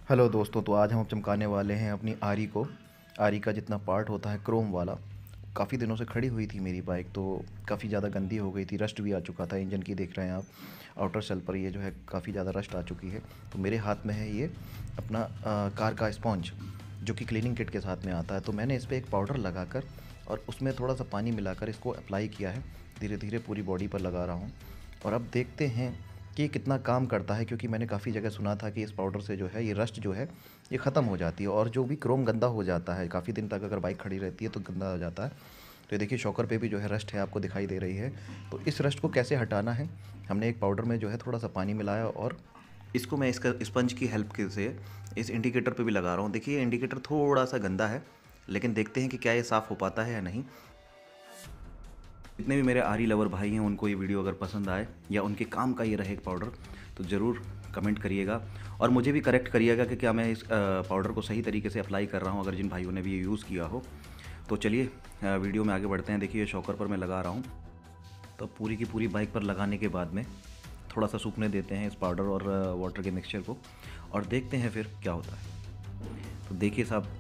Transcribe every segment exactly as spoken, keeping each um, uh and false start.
Hello दोस्तों, तो आज हम चमकाने वाले हैं अपनी आरी को। आरी का जितना पार्ट होता है क्रोम वाला, काफ़ी दिनों से खड़ी हुई थी मेरी बाइक, तो काफ़ी ज़्यादा गंदी हो गई थी, रस्ट भी आ चुका था इंजन की। देख रहे हैं आप, आउटर सेल पर ये जो है काफ़ी ज़्यादा रस्ट आ चुकी है। तो मेरे हाथ में है ये अपना आ, कार का स्पॉन्ज, जो कि क्लीनिंग किट के साथ में आता है। तो मैंने इस पर एक पाउडर लगाकर और उसमें थोड़ा सा पानी मिलाकर इसको अप्लाई किया है। धीरे धीरे पूरी बॉडी पर लगा रहा हूँ और अब देखते हैं कि ये कितना काम करता है, क्योंकि मैंने काफ़ी जगह सुना था कि इस पाउडर से जो है ये रस्ट जो है ये ख़त्म हो जाती है, और जो भी क्रोम गंदा हो जाता है काफ़ी दिन तक अगर बाइक खड़ी रहती है तो गंदा हो जाता है। तो ये देखिए, शॉकर पे भी जो है रस्ट है, आपको दिखाई दे रही है। तो इस रस्ट को कैसे हटाना है, हमने एक पाउडर में जो है थोड़ा सा पानी मिलाया और इसको मैं इसका स्पंज की हेल्प के से इस इंडिकेटर पे भी लगा रहा हूँ। देखिए, इंडिकेटर थोड़ा सा गंदा है, लेकिन देखते हैं कि क्या ये साफ़ हो पाता है या नहीं। जितने भी मेरे आरी लवर भाई हैं, उनको ये वीडियो अगर पसंद आए या उनके काम का ये रहे पाउडर, तो ज़रूर कमेंट करिएगा और मुझे भी करेक्ट करिएगा कि क्या मैं इस पाउडर को सही तरीके से अप्लाई कर रहा हूँ, अगर जिन भाइयों ने भी ये यूज़ किया हो। तो चलिए वीडियो में आगे बढ़ते हैं। देखिए, शॉकर पर मैं लगा रहा हूँ। तो पूरी की पूरी बाइक पर लगाने के बाद में थोड़ा सा सूखने देते हैं इस पाउडर और वाटर के मिक्सचर को, और देखते हैं फिर क्या होता है। तो देखिए साहब,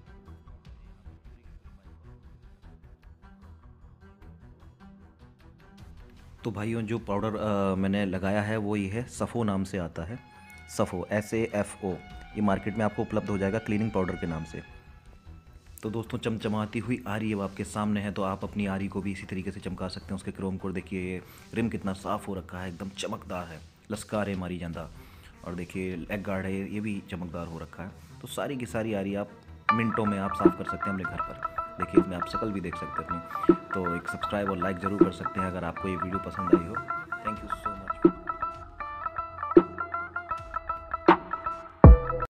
तो भाइयों, जो पाउडर अ, मैंने लगाया है वो ये है, सफ़ो नाम से आता है। Safo, S A F O. ये मार्केट में आपको उपलब्ध हो जाएगा क्लीनिंग पाउडर के नाम से। तो दोस्तों, चमचमाती हुई आरी अब आपके सामने है, तो आप अपनी आरी को भी इसी तरीके से चमका सकते हैं। उसके क्रोम को देखिए, ये रिम कितना साफ़ हो रखा है, एकदम चमकदार है, लस्कार है मारी जाता। और देखिए, लेग गार्ड है, ये भी चमकदार हो रखा है। तो सारी की सारी आरी आप मिनटों में आप साफ़ कर सकते हैं अपने घर पर। देखिए, इसमें आप शकल भी देख सकते हैं अपनी। तो एक सब्सक्राइब और लाइक ज़रूर कर सकते हैं अगर आपको ये वीडियो पसंद आई हो। Thank you so